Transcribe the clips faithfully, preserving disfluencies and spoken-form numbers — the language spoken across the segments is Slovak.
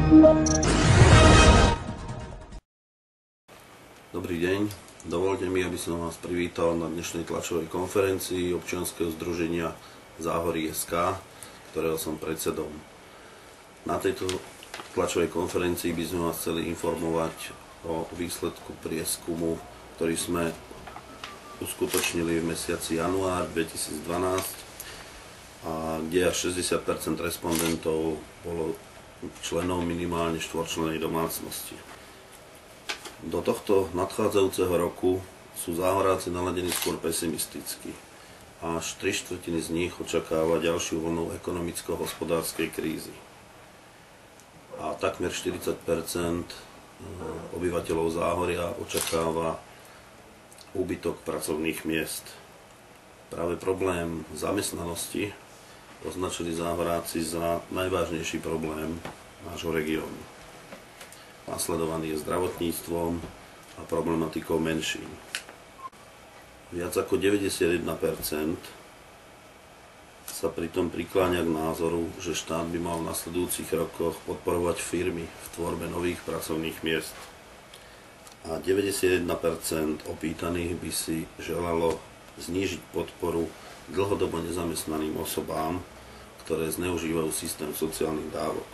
Dobrý deň, dovolte mi, aby som vás privítal na dnešnej tlačovej konferencii občianskeho združenia Záhorie es ká, ktorého som predsedom. Na tejto tlačovej konferencii by sme vás chceli informovať o výsledku prieskumu, ktorý sme uskutočnili v mesiaci január dvetisícdvanásť, a kde až šesťdesiat percent respondentov bolo členom minimálne štvorčlennej domácnosti. Do tohto nadchádzajúceho roku sú záhoráci naladení skôr pesimisticky. Až tri štvrtiny z nich očakáva ďalšiu vlnu ekonomicko-hospodárskej krízy. A takmer štyridsať percent obyvateľov Záhoria očakáva úbytok pracovných miest. Práve problém zamestnanosti označili záhoráci za najvážnejší problém nášho regiónu. Nasledovaný je zdravotníctvom a problematikou menšín. Viac ako deväťdesiatjeden percent sa pritom prikláňa k názoru, že štát by mal v nasledujúcich rokoch podporovať firmy v tvorbe nových pracovných miest. A deväťdesiatjeden percent opýtaných by si želalo znížiť podporu dlhodobo nezamestnaným osobám, ktoré zneužívajú systém sociálnych dávok.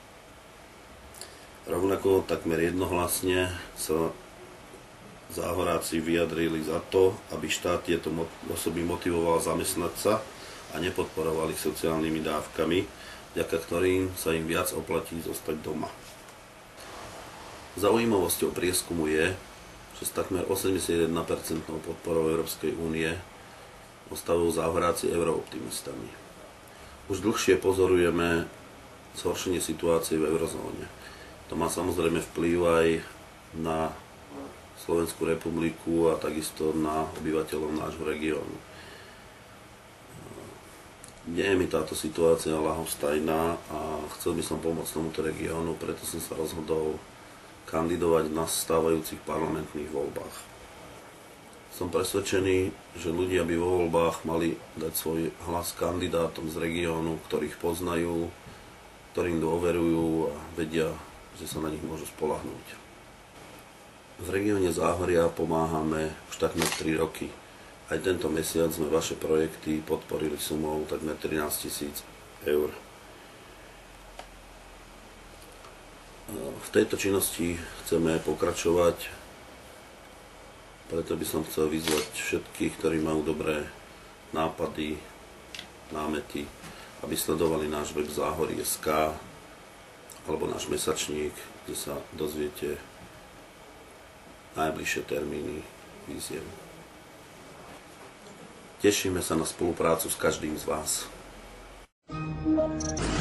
Rovnako takmer jednohlasne sa záhoráci vyjadrili za to, aby štát tieto osoby motivoval zamestnať sa a nepodporoval ich sociálnymi dávkami, vďaka ktorým sa im viac oplatí zostať doma. Zaujímavosťou prieskumu je, že s takmer osemdesiatjeden percent podporou Európskej únie ostávajú záhoráci eurooptimistami. Už dlhšie pozorujeme zhoršenie situácie v eurozóne. To má samozrejme vplyv aj na Slovenskú republiku a takisto na obyvateľov nášho regiónu. Nie je mi táto situácia ľahostajná a chcel by som pomôcť tomuto regiónu, preto som sa rozhodol kandidovať na stávajúcich parlamentných voľbách. Som presvedčený, že ľudia by vo voľbách mali dať svoj hlas kandidátom z regiónu, ktorých poznajú, ktorým dôverujú a vedia, že sa na nich môžu spoľahnúť. V regióne Záhoria pomáhame už takmer tri roky. Aj tento mesiac sme vaše projekty podporili sumou takmer trinásť tisíc eur. V tejto činnosti chceme pokračovať, preto by som chcel vyzvať všetkých, ktorí majú dobré nápady, námety, aby sledovali náš web Záhorie bodka es ká alebo náš mesačník, kde sa dozviete najbližšie termíny výziev. Tešíme sa na spoluprácu s každým z vás.